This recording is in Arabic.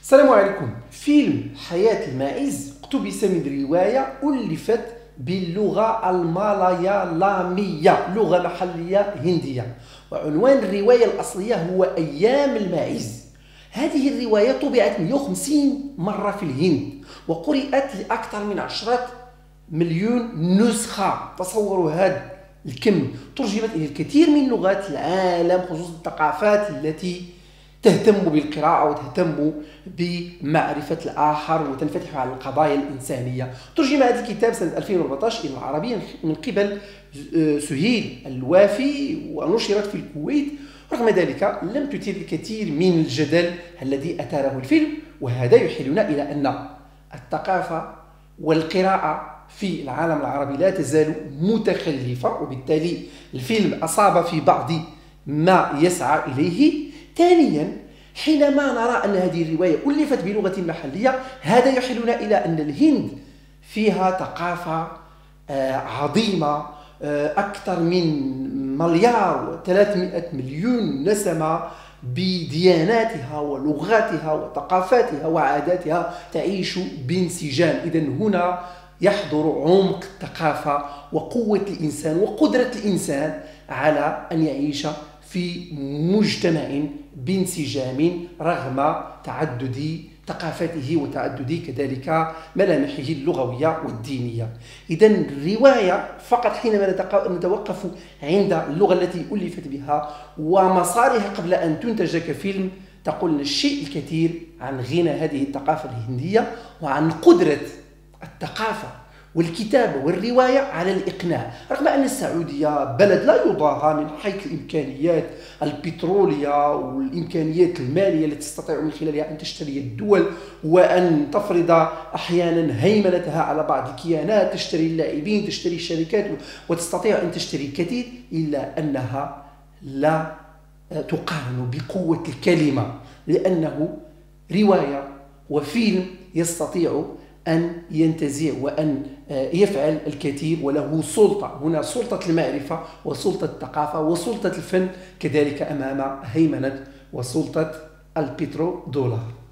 السلام عليكم. فيلم حياة الماعز اقتبس من رواية ألفت باللغة المالايالامية، لغة محلية هندية، وعنوان الرواية الأصلية هو أيام الماعز. هذه الرواية طبعت 150 مرة في الهند وقرأت لأكثر من 10 مليون نسخة. تصوروا هذا الكم. ترجمت إلى الكثير من لغات العالم، خصوصا الثقافات التي تهتم بالقراءة وتهتم بمعرفة الآخر وتنفتح على القضايا الإنسانية. ترجم هذا الكتاب سنة 2014 إلى العربية من قبل سهيل الوافي ونشرت في الكويت. رغم ذلك لم تثير الكثير من الجدل الذي أثاره الفيلم، وهذا يحيلنا إلى أن الثقافة والقراءة في العالم العربي لا تزال متخلفة، وبالتالي الفيلم أصاب في بعض ما يسعى إليه. ثانيا، حينما نرى أن هذه الرواية ألفت بلغة محلية، هذا يحيلنا إلى أن الهند فيها ثقافة عظيمة، أكثر من 1,300,000,000 نسمة بدياناتها ولغاتها وثقافاتها وعاداتها تعيش بانسجام. إذن هنا يحضر عمق الثقافة وقوة الإنسان وقدرة الإنسان على أن يعيش في مجتمع بانسجام رغم تعدد ثقافته وتعدد كذلك ملامحه اللغوية والدينية. إذن الرواية فقط حينما نتوقف عند اللغة التي ألفت بها ومسارها قبل أن تنتج كفيلم، تقول الشيء الكثير عن غنى هذه الثقافة الهندية وعن قدرة الثقافة والكتابة والرواية على الإقناع. رغم أن السعودية بلد لا يضاهى من حيث الإمكانيات البترولية والإمكانيات المالية التي تستطيع من خلالها أن تشتري الدول وأن تفرض أحيانا هيمنتها على بعض الكيانات، تشتري اللاعبين، تشتري الشركات، وتستطيع أن تشتري الكثير، إلا أنها لا تقارن بقوة الكلمة، لأنه رواية وفيلم يستطيع أن ينتزع وأن يفعل الكثير، وله سلطة. هنا سلطة المعرفة وسلطة الثقافة وسلطة الفن كذلك أمام هيمنة وسلطة البترو دولار.